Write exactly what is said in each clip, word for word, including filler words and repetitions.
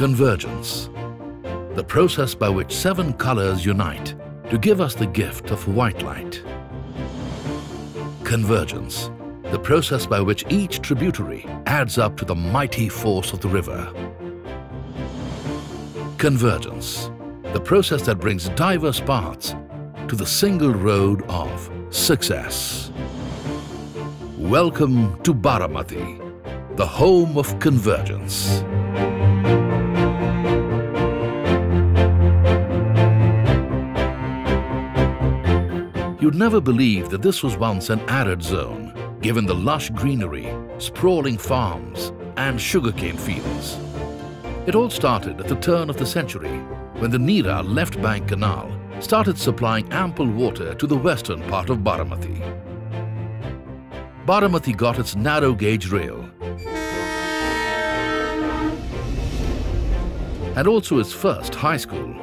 Convergence, the process by which seven colors unite to give us the gift of white light. Convergence, the process by which each tributary adds up to the mighty force of the river. Convergence, the process that brings diverse paths to the single road of success. Welcome to Baramati, the home of convergence. You'd never believe that this was once an arid zone, given the lush greenery, sprawling farms, and sugarcane fields. It all started at the turn of the century, when the Neera Left Bank Canal started supplying ample water to the western part of Baramati. Baramati got its narrow gauge rail and also its first high school.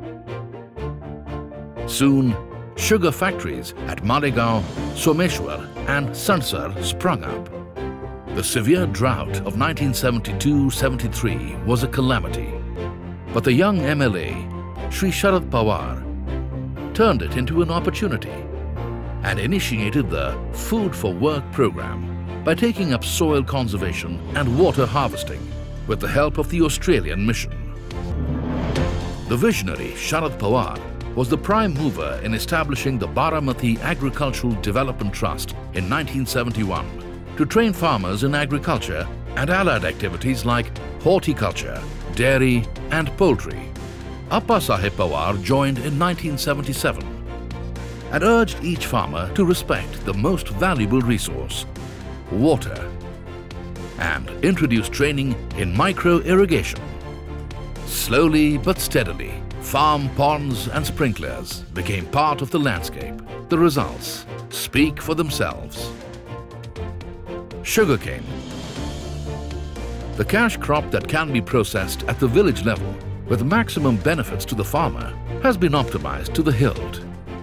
Soon, sugar factories at Malegaon, Someshwar and Sansar sprung up. The severe drought of nineteen seventy-two seventy-three was a calamity, but the young M L A, Shri Sharad Pawar, turned it into an opportunity and initiated the Food for Work program by taking up soil conservation and water harvesting with the help of the Australian mission. The visionary Sharad Pawar was the prime mover in establishing the Baramati Agricultural Development Trust in nineteen seventy-one to train farmers in agriculture and allied activities like horticulture, dairy and poultry. Appa Sahib Pawar joined in nineteen seventy-seven and urged each farmer to respect the most valuable resource, water, and introduced training in micro-irrigation. Slowly but steadily, farm ponds and sprinklers became part of the landscape. The results speak for themselves. Sugarcane, the cash crop that can be processed at the village level with maximum benefits to the farmer, has been optimized to the hilt.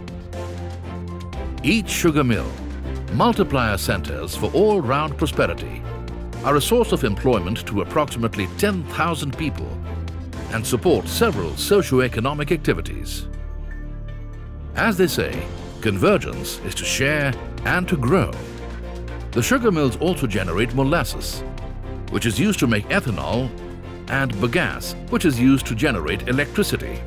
Each sugar mill, multiplier centers for all-round prosperity, are a source of employment to approximately ten thousand people and support several socio-economic activities. As they say, convergence is to share and to grow. The sugar mills also generate molasses, which is used to make ethanol, and bagasse, which is used to generate electricity.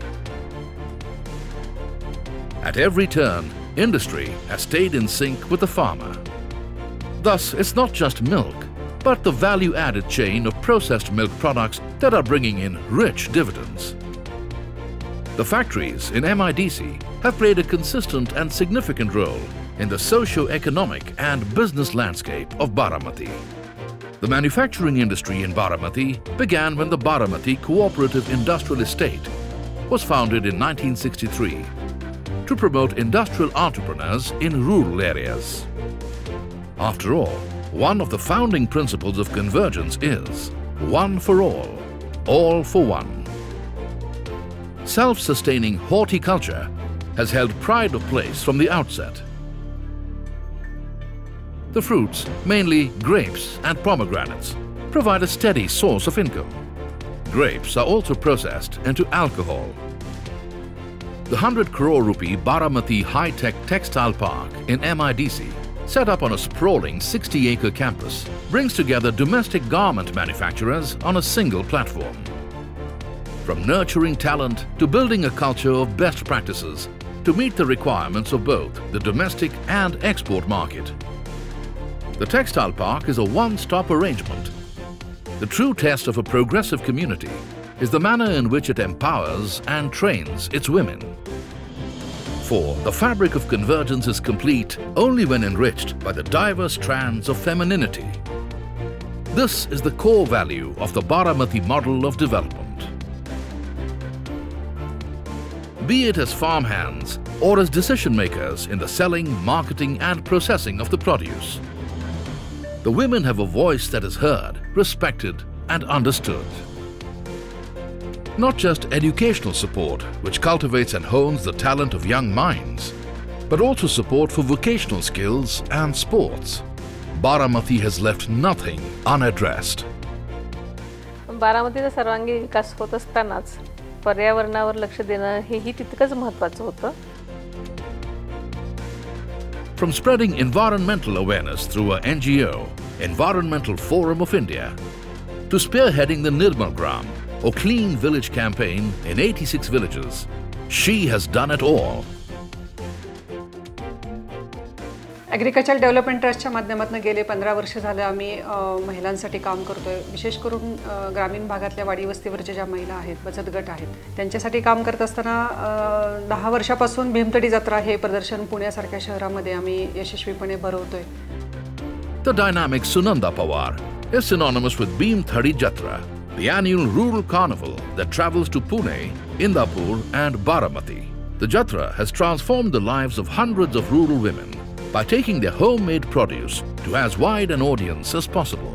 At every turn, industry has stayed in sync with the farmer. Thus, it's not just milk, but the value-added chain of processed milk products that are bringing in rich dividends. The factories in M I D C have played a consistent and significant role in the socio-economic and business landscape of Baramati. The manufacturing industry in Baramati began when the Baramati Cooperative Industrial Estate was founded in nineteen sixty-three to promote industrial entrepreneurs in rural areas. After all, one of the founding principles of convergence is one for all, all for one. Self-sustaining horticulture has held pride of place from the outset. The fruits, mainly grapes and pomegranates, provide a steady source of income. Grapes are also processed into alcohol. The one hundred crore rupee Baramati High-Tech Textile Park in M I D C, set up on a sprawling sixty acre campus, brings together domestic garment manufacturers on a single platform. From nurturing talent to building a culture of best practices to meet the requirements of both the domestic and export market. The Textile Park is a one-stop arrangement. The true test of a progressive community is the manner in which it empowers and trains its women. For the fabric of convergence is complete only when enriched by the diverse strands of femininity. This is the core value of the Baramati model of development. Be it as farmhands or as decision makers in the selling, marketing and processing of the produce, the women have a voice that is heard, respected and understood. Not just educational support, which cultivates and hones the talent of young minds, but also support for vocational skills and sports. Baramati has left nothing unaddressed. बारामतीचा सर्वांगीण विकास होत असतानाच पर्यावरणावर लक्ष देणं हेही तितकंच महत्त्वाचं होतं. From spreading environmental awareness through her N G O, Environmental Forum of India, to spearheading the Nirmal Gram, or Clean Village campaign in eighty-six villages, she has done it all. Agriculture development ट्रस्टच्या माध्यमातून गेले पंधरा वर्ष झाले आम्ही महिलांसाठी काम करतोय. विशेष करून ग्रामीण भागातल्या वाडी वस्तीवरच्या ज्या महिला आहेत, बचत गट आहेत, त्यांच्यासाठी काम करत असताना दहा वर्षापासून भीमथडी जत्रा हे प्रदर्शन पुण्यासारख्या शहरामध्ये आम्ही यशस्वीपणे भरवतोय. The dynamic Sunanda Pawar is synonymous with Bhimthadi Jatra, the annual rural carnival that travels to Pune, Indapur and Baramati. The Jatra has transformed the lives of hundreds of rural women by taking their homemade produce to as wide an audience as possible.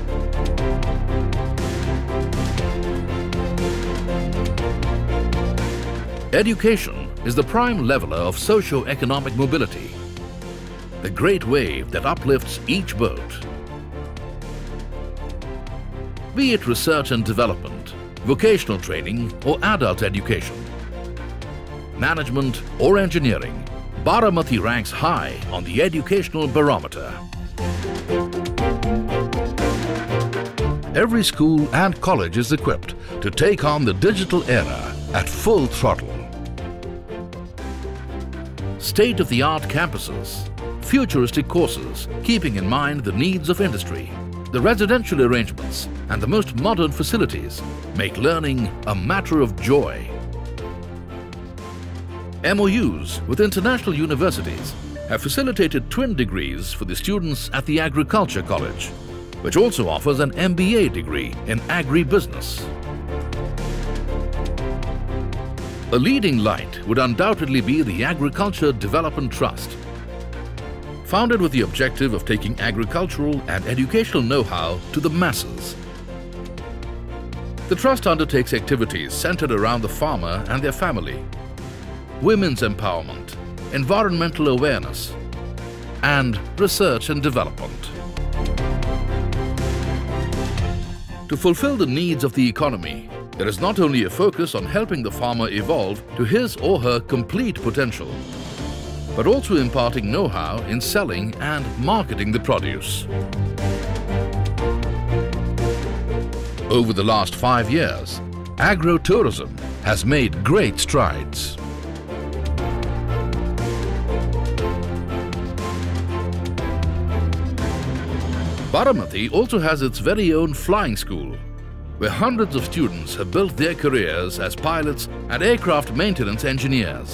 Education is the prime leveler of socio-economic mobility, the great wave that uplifts each boat. Be it research and development, vocational training or adult education, management or engineering, Baramati ranks high on the educational barometer. Every school and college is equipped to take on the digital era at full throttle. State-of-the-art campuses, futuristic courses keeping in mind the needs of industry, the residential arrangements and the most modern facilities make learning a matter of joy. M O Us with international universities have facilitated twin degrees for the students at the Agriculture College, which also offers an M B A degree in agribusiness. A leading light would undoubtedly be the Agriculture Development Trust. Founded with the objective of taking agricultural and educational know-how to the masses. The trust undertakes activities centered around the farmer and their family, women's empowerment, environmental awareness, and research and development. To fulfill the needs of the economy, there is not only a focus on helping the farmer evolve to his or her complete potential, but also imparting know-how in selling and marketing the produce. Over the last five years, agro-tourism has made great strides. Baramati also has its very own flying school, where hundreds of students have built their careers as pilots and aircraft maintenance engineers.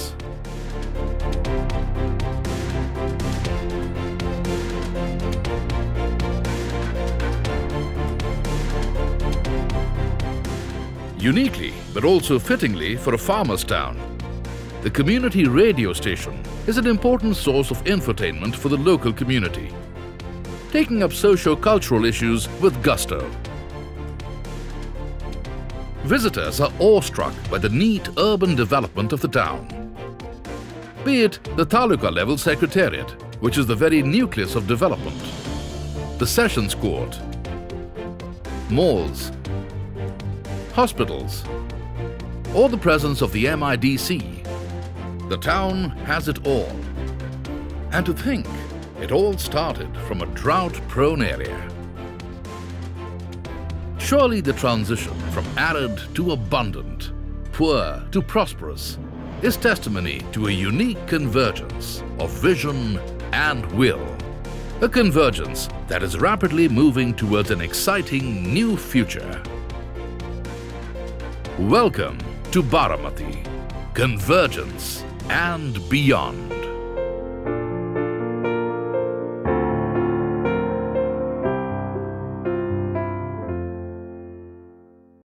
Uniquely, but also fittingly for a farmer's town, the community radio station is an important source of infotainment for the local community, taking up socio-cultural issues with gusto. Visitors are awestruck by the neat urban development of the town. Be it the Taluka level secretariat, which is the very nucleus of development, the sessions court, malls, hospitals, or the presence of the M I D C, the town has it all. And to think, it all started from a drought-prone area. Surely the transition from arid to abundant, poor to prosperous, is testimony to a unique convergence of vision and will. A convergence that is rapidly moving towards an exciting new future. Welcome to Baramati, convergence and beyond.